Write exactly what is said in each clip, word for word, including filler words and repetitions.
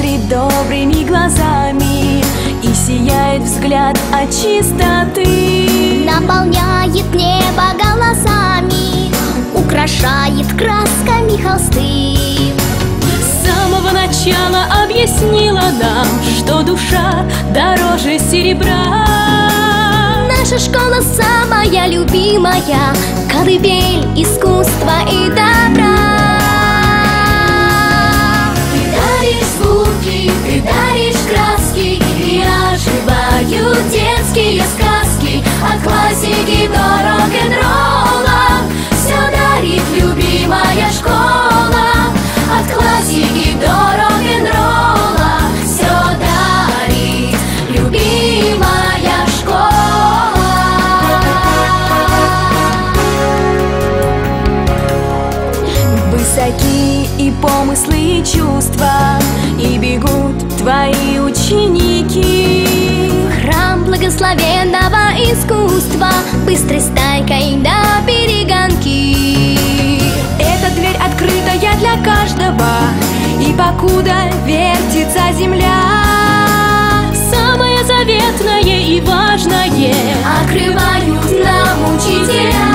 смотрит добрыми глазами и сияет взгляд от чистоты. Наполняет небо голосами, украшает красками холсты. С самого начала объяснила нам, что душа дороже серебра. Наша школа самая любимая, колыбель искусства и добра. Ты даришь звуки, ты даришь краски, и оживают детские сказки. От классики до рок-н-ролла все дарит любимая школа. От классики до рок-н-ролла все дарит любимая школа. Высоки и помыслы, и чувства, и бегут твои ученики В храм благословенного искусства, быстрой стайкой на перегонки. Эта дверь открытая для каждого, и покуда вертится земля, самое заветное и важное открывают нам учителя.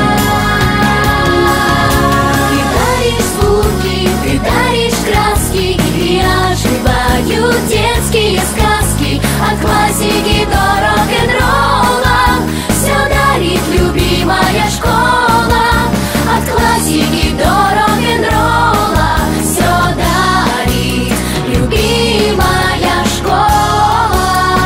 Ты даришь звуки, ты даришь краски, и оживают детские сказки. От классики до рок-н-ролла все дарит любимая школа. От классики до рок-н-ролла все дарит любимая школа.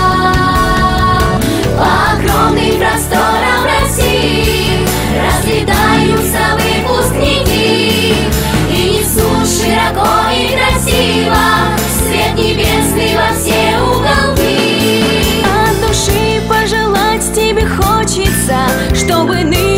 По огромным просторам России разлетаются выпускники и несут широко и красиво свет небесный во все уголки. от души пожелать тебе хочется, чтобы ныне